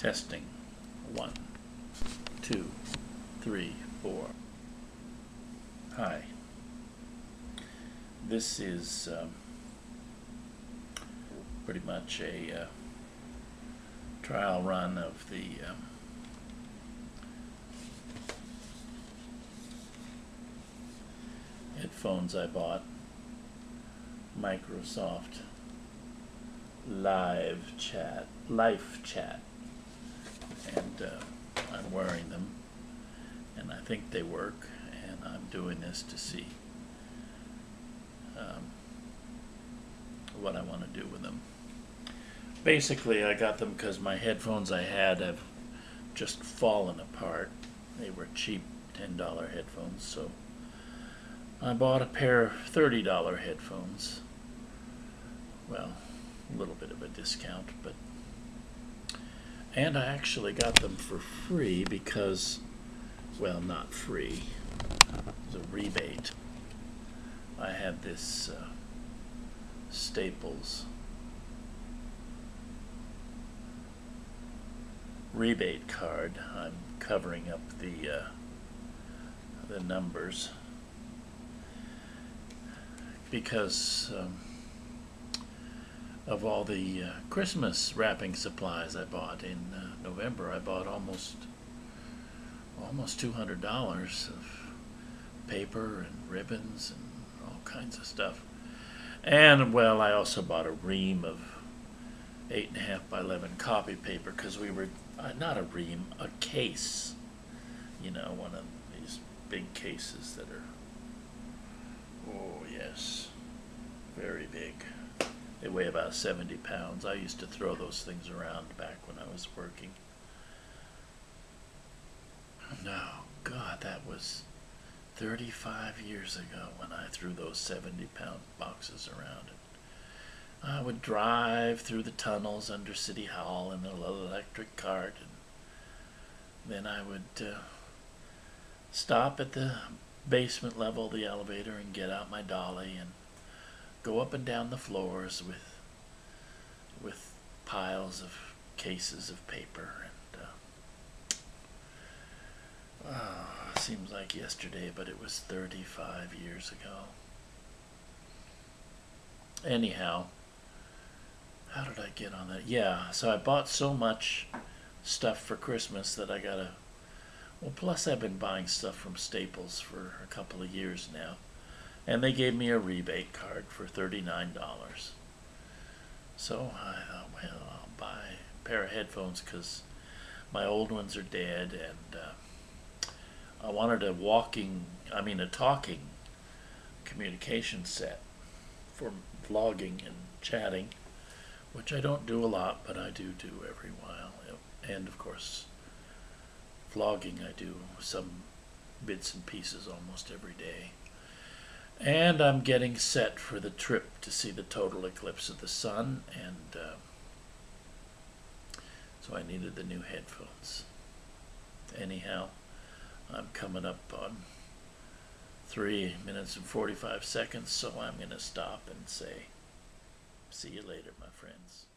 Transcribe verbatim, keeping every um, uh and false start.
Testing. One, two, three, four. Hi. This is um, pretty much a uh, trial run of the um, headphones I bought. Microsoft Live Chat, Life Chat, and uh, I'm wearing them, and I think they work, and I'm doing this to see um, what I want to do with them. Basically, I got them because my headphones I had have just fallen apart. They were cheap ten dollar headphones, so I bought a pair of thirty dollar headphones. Well, a little bit of a discount, but and I actually got them for free because, well, not free, it was a rebate. I had this uh, Staples rebate card. I'm covering up the uh, the numbers because um, of all the uh, Christmas wrapping supplies I bought in uh, November. I bought almost almost two hundred dollars of paper and ribbons and all kinds of stuff. And, well, I also bought a ream of eight and a half by eleven copy paper because we were, uh, not a ream, a case. You know, one of these big cases that are, oh yes, very big. They weigh about seventy pounds. I used to throw those things around back when I was working. No, God, that was thirty-five years ago when I threw those seventy pound boxes around. I would drive through the tunnels under City Hall in a little electric cart, and then I would uh, stop at the basement level of the elevator and get out my dolly and go up and down the floors with with piles of cases of paper. And uh, oh, seems like yesterday, but it was thirty-five years ago. Anyhow, how did I get on that? Yeah, so I bought so much stuff for Christmas that I gotta, well, plus I've been buying stuff from Staples for a couple of years now. And they gave me a rebate card for thirty-nine dollars. So I thought, well, I'll buy a pair of headphones because my old ones are dead, and uh, I wanted a walking, I mean a talking communication set for vlogging and chatting, which I don't do a lot, but I do do every while. And of course, vlogging I do some bits and pieces almost every day. And I'm getting set for the trip to see the total eclipse of the sun, and uh, so I needed the new headphones. Anyhow, I'm coming up on three minutes and forty-five seconds, so I'm going to stop and say, see you later, my friends.